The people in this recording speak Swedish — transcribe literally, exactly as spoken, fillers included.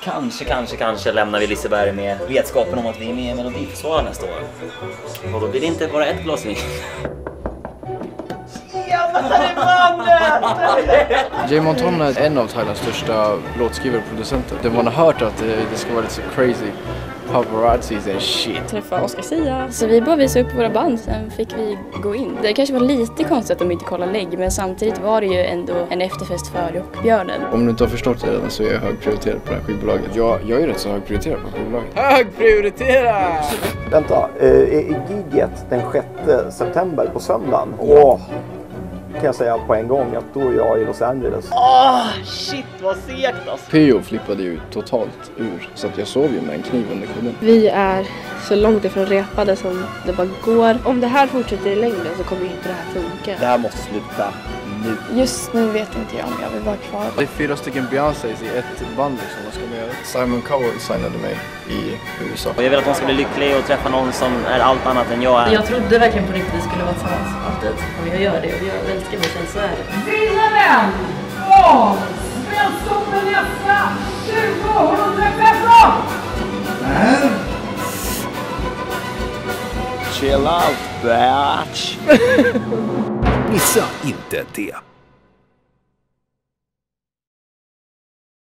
Kanske, kanske, kanske lämnar vi Liseberg med vetskapen om att vi är med i Melodifestivalen nästa år. Och då blir det inte bara ett glas vin. Jay Montana är en av Thailands största låtskrivare och producenter. Det man har hört att det, det ska vara lite så crazy paparazzis and shit. Träffa Oscar Sia. Så vi bara visade upp våra band, sen fick vi gå in. Det kanske var lite konstigt att de inte kollade lägg, men samtidigt var det ju ändå en efterfest för Rockbjörnen. Om du inte har förstått det redan så är jag högprioriterad på det här skivbolaget. Jag, jag är rätt så högprioriterad på skivbolaget. Högprioriterad! Vänta, är giget den sjätte september på söndagen? Åh! Kan jag säga på en gång att då är jag i Los Angeles. Åh, oh, shit vad segt alltså. P O flippade ju totalt ur så att jag sov ju med en kniv under kudden. Vi är så långt ifrån repade som det bara går. Om det här fortsätter i längden så kommer inte det här funka. Det här måste sluta nu. Just nu vet inte jag om jag vill vara kvar. Det är fyra stycken Beyoncés i ett band liksom. Vad ska man göra? Simon Cowell signade mig i U S A. Och jag vill att hon ska bli lycklig och träffa någon som är allt annat än jag är. Jag trodde verkligen på riktigt att vi skulle vara tillsammans alltid. Och jag gör det och jag älskar mig själv, så är det. Vinnaren av Svensktoppen-nästa tjugohundrafemton! Chill out, bitch! Missa inte det.